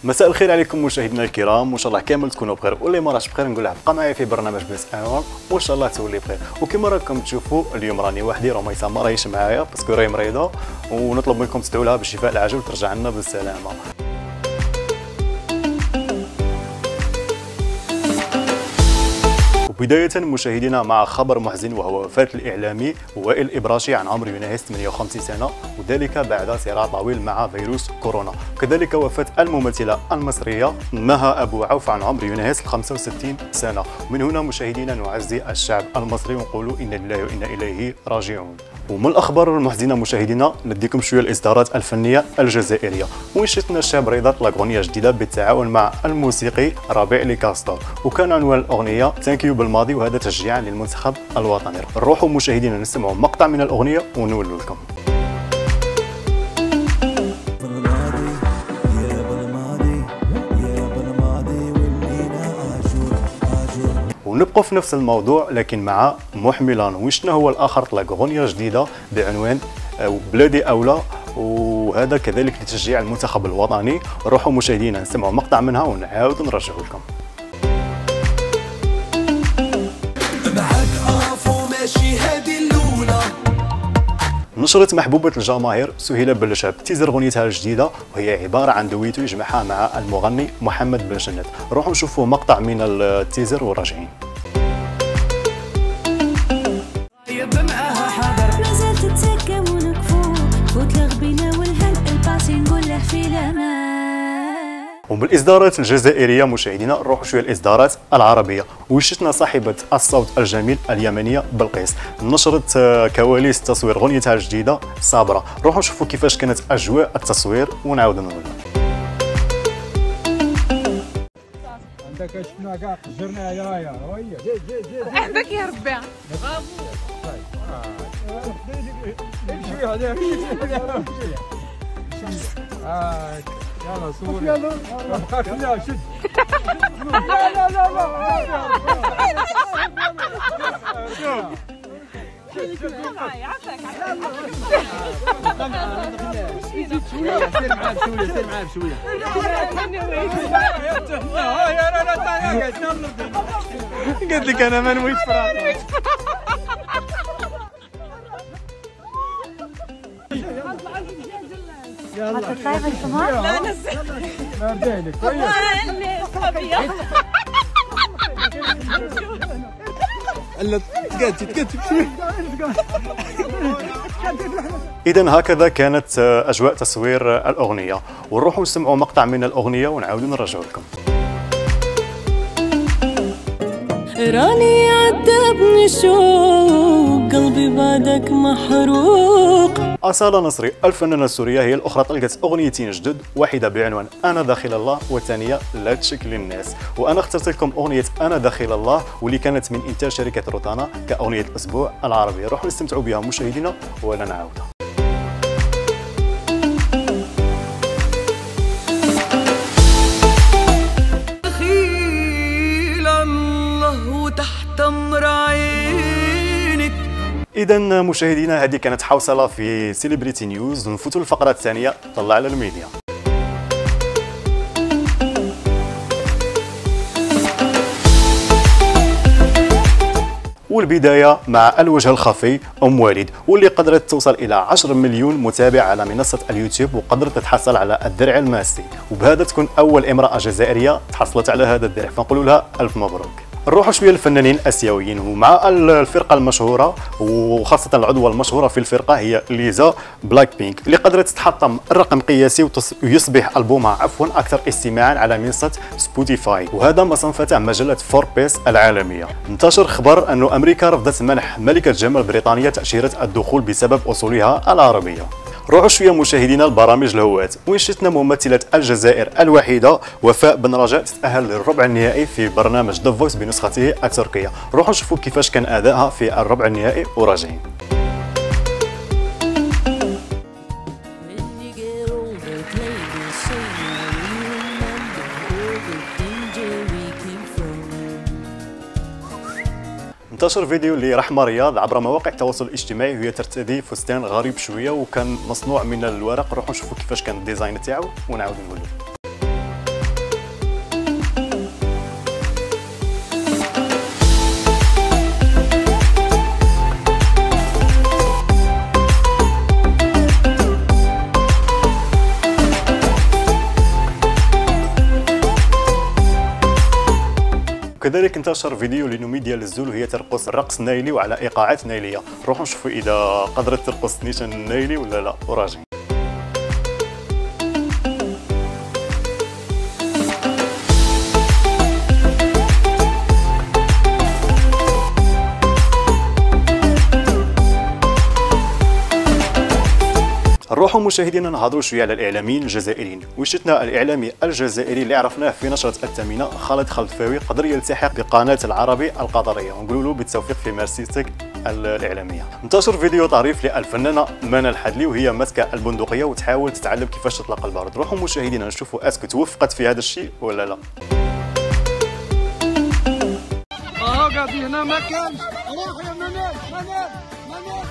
مساء الخير عليكم مشاهدينا الكرام، وان شاء الله كامل تكونوا بخير، واللي ما راهش بخير نقول لها بقى معايا في برنامج بنس انور وان شاء الله تولي بخير. وكما راكم تشوفوا اليوم راني وحدي، رميسه ما راهيش معايا باسكو راهي مريضه، ونطلب منكم تدعوا لها بالشفاء العاجل وترجع لنا بالسلامه. بداية مشاهدينا مع خبر محزن، وهو وفاة الإعلامي وائل إبراشي عن عمر يناهز 58 سنة، وذلك بعد صراع طويل مع فيروس كورونا. وكذلك وفاة الممثلة المصرية مها أبو عوف عن عمر يناهز 65 سنة. ومن هنا مشاهدينا نعزي الشعب المصري ونقول إنا لله وإنا إليه راجعون. ومن الأخبار المحزنة مشاهدينا نديكم شوية الإصدارات الفنية الجزائرية، وين شفنا الشاب رضا لاغنية جديدة بالتعاون مع الموسيقي ربيع لكاستور، وكان عنوان الأغنية ثانك يو بالماضي، وهذا تشجيعا للمنتخب الوطني. نروحوا مشاهدينا نسمعوا مقطع من الأغنية ونولوا لكم. ونبقوا في نفس الموضوع لكن مع محملان، وشنا هو الآخر طلق أغنية جديدة بعنوان بلادي أولى، وهذا كذلك لتشجيع المنتخب الوطني. روحوا مشاهدينا نسمعوا مقطع منها ونعاود نرجعوا لكم. نشرت محبوبة الجماهير سهيلة بلشاب تيزر غنيتها الجديدة، وهي عبارة عن دويتو يجمعها مع المغني محمد بن جنات. روحوا نشوفوا مقطع من التيزر وراجعين. وبالإصدارات الجزائرية مشاهدينا نروحوا شويه الإصدارات العربية، وشتنا صاحبة الصوت الجميل اليمنية بلقيس نشرت كواليس تصوير غنيتها الجديدة صابرة. روحوا نشوفوا كيفاش كانت أجواء التصوير ونعاودوا نقولوا. عندك شفنا كاع قجرنا يا احبك يا ربي. شويه هذا يلا صور يلا بقاك لا شد لا لا لا قلت لك انا ما نويش فراغ. يلا طيب الصباح لا نزل ما بالك كويس صبيه الا تقاتي إذا هكذا كانت أجواء تصوير الأغنية، ونروحوا نسمعوا مقطع من الأغنية ونعاودوا نرجعوا لكم. راني عذبني الشوق قلبي بعدك محروق. أصالة نصري الفنانة السورية هي الأخرى طلقت أغنيتين جدد، واحدة بعنوان أنا داخل الله، والثانية لا تشكل الناس. وأنا اخترت لكم أغنية أنا داخل الله، واللي كانت من إنتاج شركة روتانا كأغنية الأسبوع العربي. روحوا نستمتعوا بها مشاهدينا ولا نعاودها. إذا مشاهدينا هذه كانت حوصلة في سيليبريتي نيوز، ونفوتوا للفقرة الثانية طلع على الميديا. والبداية مع الوجه الخفي أم والد، واللي قدرت توصل إلى 10 مليون متابع على منصة اليوتيوب، وقدرت تتحصل على الدرع الماسي، وبهذا تكون أول امرأة جزائرية تحصلت على هذا الدرع، فنقول لها ألف مبروك. نروحوا شويه للفنانين الاسيويين، ومع الفرقه المشهوره وخاصه العضوه المشهوره في الفرقه هي ليزا بلاك بينك، اللي قدرت تحطم الرقم قياسي ويصبح البومها اكثر استماعا على منصه سبوتيفاي، وهذا ما صنفته مجله فوربس العالميه. انتشر خبر أن امريكا رفضت منح ملكه جمال بريطانيا تاشيره الدخول بسبب اصولها العربيه. روحوا شويه مشاهدينا البرامج الهوات، وين شفنا ممثله الجزائر الوحيده وفاء بن رجاء تتاهل للربع النهائي في برنامج ذا فويس بنسخته التركيه. روحوا نشوفوا كيفاش كان ادائها في الربع النهائي وراجعين. انتشر فيديو لرحمة رياض عبر مواقع التواصل الاجتماعي وهي ترتدي فستان غريب شويه وكان مصنوع من الورق. روحوا نشوفوا كيفاش كان الديزاين تاعو ونعاود نقولوا. وكذلك انتشر فيديو لنومي ديال الزول وهي ترقص الرقص نايلي وعلى ايقاعات نايليه. نروحوا نشوفوا اذا قدرت ترقص نيشان نايلي ولا لا وراجعين. نروحوا مشاهدينا نهضروا شويه على الاعلاميين الجزائريين. وشتنا الاعلامي الجزائري اللي عرفناه في نشره الثامنه خالد خلفاوي قدر يلتحق بقناه العربي القطريه، ونقولوا له بالتوفيق في مارسيتك الاعلاميه. انتشر فيديو طريف للفنانه منى الحدلي وهي ماسكه البندقيه وتحاول تتعلم كيفاش تطلق البارود. روحوا مشاهدينا نشوفوا اسكو توفقت في هذا الشيء ولا لا. قاعدين هنا ما كانش. روح يا منال منال منال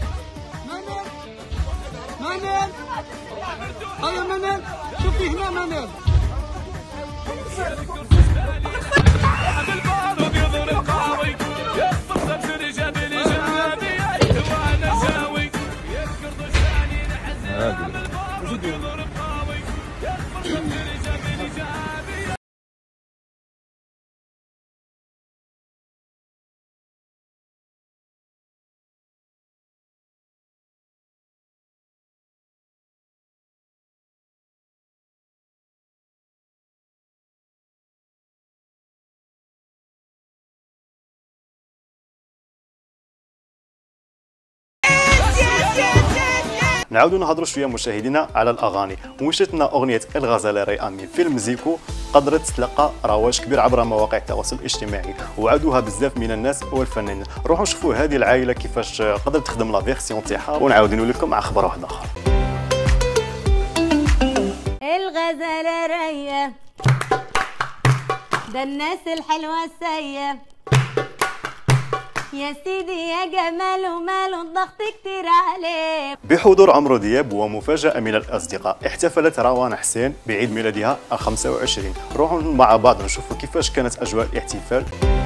منال هيا منال شوفي هنا منال. نعاودوا نهضروا شويه مشاهدينا على الاغاني. وشتنا اغنيه الغزاله ريامي فيلم زيكو قدرت تلقى رواج كبير عبر مواقع التواصل الاجتماعي وعادوها بزاف من الناس والفنانين. روحوا شوفوا هذه العائله كيفاش قدرت تخدم لا فيرسيون تاعها ونعاودوا لكم مع خبر واحد اخر. الغزاله ريا ده الناس الحلوه السيئه يا سيدي يا جمال وماله الضغط كتير عليه. بحضور عمرو دياب ومفاجأة من الأصدقاء احتفلت روان حسين بعيد ميلادها ال25. روحوا مع بعض نشوفوا كيفاش كانت أجواء الاحتفال.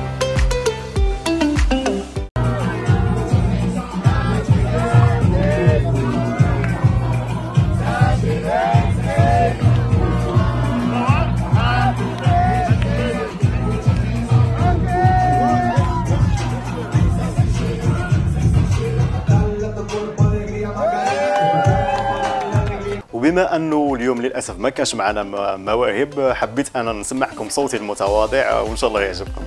وبما انه اليوم للاسف ما كانش معنا مواهب حبيت انا نسمعكم صوتي المتواضع وان شاء الله يعجبكم.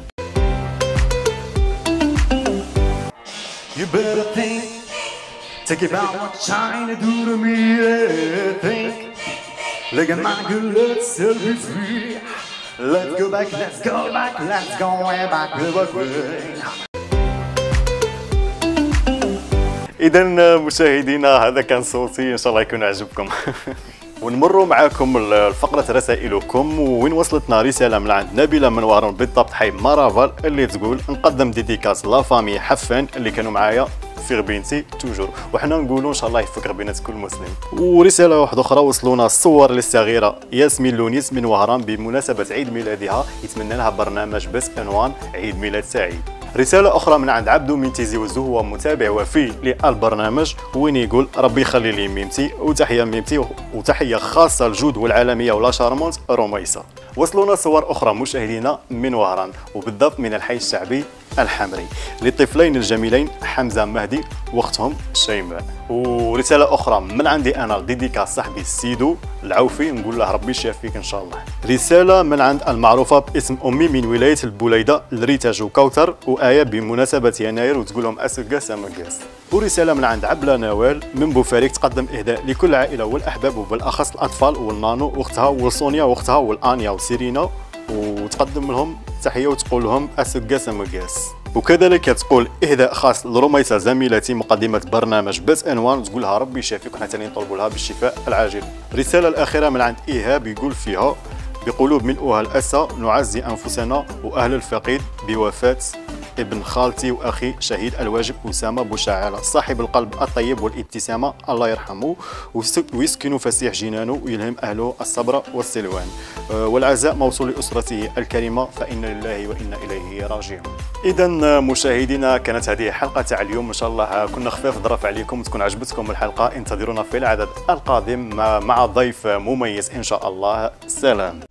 You better think, take about what you're trying to do to me, think. Look at my good looks, set me free. Let's go back, let's go back, let's go way back, way. إذا مشاهدينا هذا كان صوتي، إن شاء الله يكون عجبكم. ونمروا معاكم الفقرة رسائلكم، وين وصلتنا رسالة من عند نبيلة من وهران بالضبط حي مارافال اللي تقول نقدم ديديكاس لا فامي حفان اللي كانوا معايا في غبينتي توجور، وحنا نقولوا ان شاء الله يفك غبينات كل مسلم. ورساله واحده اخرى وصلونا الصور للصغيره ياسمين لونيس من وهران بمناسبه عيد ميلادها، يتمنى لها برنامج بس عنوان عيد ميلاد سعيد. رسالة أخرى من عند عبدو من تيزي وزو، هو متابع وفي للبرنامج، وين يقول ربي يخلي لي ميمتي، وتحية ميمتي وتحية خاصة الجود والعالمية ولا شارمونت روميسا. وصلونا صور أخرى مشاهدينا من وهران وبالضبط من الحي الشعبي الحمري للطفلين الجميلين حمزة مهدي واختهم شيماء. ورسالة أخرى من عندي أنا ديديكا صاحبي السيدو العوفي، نقول له ربي يشافيك إن شاء الله. رسالة من عند المعروفة باسم أمي من ولاية البوليدة لريتاج وكوثر وآية بمناسبة يناير، وتقول لهم أسقا سامقاس. ورسالة من عند عبلة نوال من بوفاريك تقدم إهداء لكل عائلة والأحباب وبالأخص الأطفال والنانو واختها وسونيا واختها والآنيا وسيرينا، وتقدم لهم تحية وتقول لهم أسقا سامقاس. وكذلك تقول إهداء خاص لرميسة زميلتي مقدمة برنامج بس عنوان، تقول لها ربي يشافيك وحنا تاني نطلبوا لها بالشفاء العاجل. الرسالة الأخيرة من عند إيهاب يقول فيها بقلوب ملؤها الأسى نعزي أنفسنا وأهل الفقيد بوفاة ابن خالتي وأخي شهيد الواجب أسامة بوشعالة صاحب القلب الطيب والابتسامة، الله يرحمه ويسكن فسيح جنانه ويلهم أهله الصبر والسلوان، والعزاء موصول لأسرته الكريمة فإن لله وإنا إليه راجعون. إذا مشاهدينا كانت هذه حلقة تاع اليوم، إن شاء الله كنا خفاف ظرف عليكم، تكون عجبتكم الحلقة. انتظرونا في العدد القادم مع ضيف مميز إن شاء الله. سلام.